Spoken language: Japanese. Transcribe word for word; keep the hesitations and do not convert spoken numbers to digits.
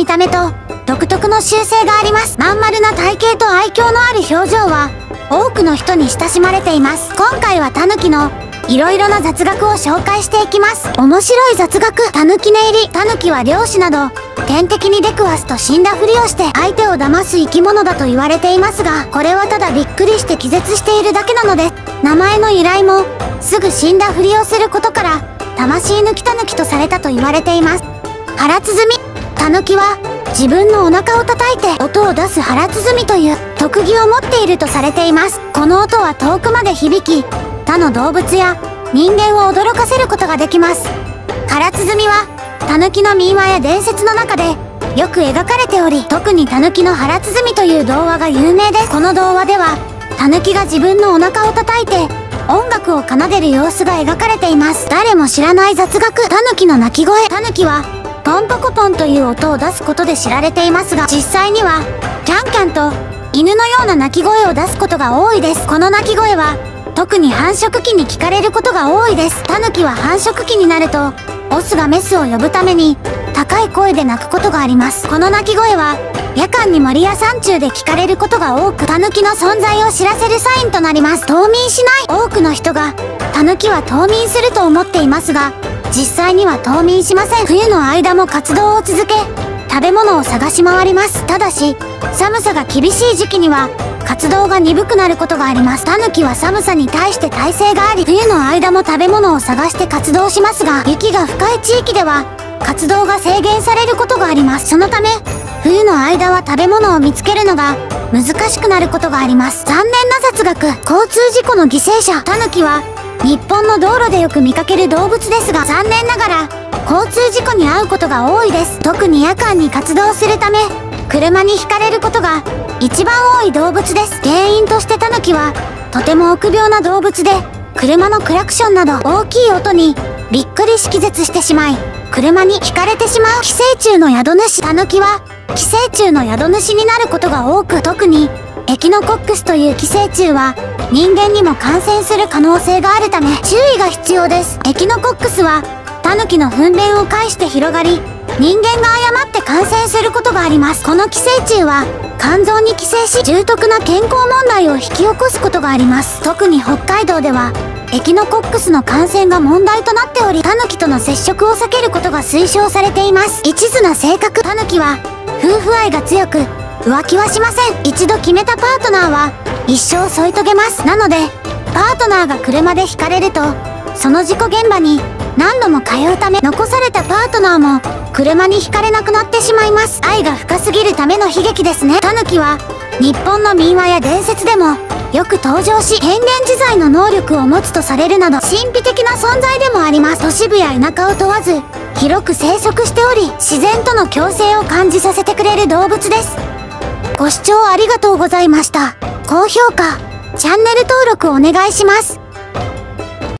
見た目と独特の習性があります。まん丸な体型と愛嬌のある表情は多くの人に親しまれています。今回はタヌキのいろいろな雑学を紹介していきます。面白い雑学。タヌキ寝入り。タヌキは漁師など天敵に出くわすと死んだふりをして相手を騙す生き物だと言われていますが、これはただびっくりして気絶しているだけなので、名前の由来もすぐ死んだふりをすることから魂抜きタヌキとされたと言われています。腹鼓。タヌキは自分のお腹を叩いて音を出す腹鼓という特技を持っているとされています。この音は遠くまで響き、他の動物や人間を驚かせることができます。腹鼓はタヌキの民話や伝説の中でよく描かれており、特にタヌキの腹鼓という童話が有名です。この童話ではタヌキが自分のお腹を叩いて音楽を奏でる様子が描かれています。誰も知らない雑学。タヌキの鳴き声。タヌキはポンポコポンという音を出すことで知られていますが、実際にはキャンキャンと犬のような鳴き声を出すことが多いです。この鳴き声は特に繁殖期に聞かれることが多いです。タヌキは繁殖期になるとオスがメスを呼ぶために高い声で鳴くことがあります。この鳴き声は夜間に森や山中で聞かれることが多く、タヌキの存在を知らせるサインとなります。冬眠しない。多くの人がタヌキは冬眠すると思っていますが、実際には冬眠しません。冬の間も活動を続け食べ物を探し回ります。ただし寒さが厳しい時期には活動が鈍くなることがあります。タヌキは寒さに対して耐性があり、冬の間も食べ物を探して活動しますが、雪が深い地域では活動が制限されることがあります。そのため冬の間は食べ物を見つけるのが難しくなることがあります。残念な雑学。交通事故の犠牲者。タヌキは日本の道路でよく見かける動物ですが、残念ながら交通事故に遭うことが多いです。特に夜間に活動するため車にひかれることが一番多い動物です。原因としてタヌキはとても臆病な動物で、車のクラクションなど大きい音にびっくりし気絶してしまい車にひかれてしまう寄生虫の宿主。タヌキは寄生虫の宿主になることが多く、特にエキノコックスという寄生虫は人間にも感染する可能性があるため注意が必要です。エキノコックスはタヌキの糞便を介して広がり、人間が誤って感染することがあります。この寄生虫は肝臓に寄生し重篤な健康問題を引き起こすことがあります。特に北海道ではエキノコックスの感染が問題となっており、タヌキとの接触を避けることが推奨されています。一途な性格。タヌキは夫婦愛が強く浮気はしません。一度決めたパートナーは一生添い遂げます。なのでパートナーが車でひかれるとその事故現場に何度も通うため、残されたパートナーも車にひかれなくなってしまいます。愛が深すぎるための悲劇ですね。タヌキは日本の民話や伝説でもよく登場し、変幻自在の能力を持つとされるなど神秘的な存在でもあります。都市部や田舎を問わず広く生息しており、自然との共生を感じさせてくれる動物です。ご視聴ありがとうございました。高評価、チャンネル登録お願いします。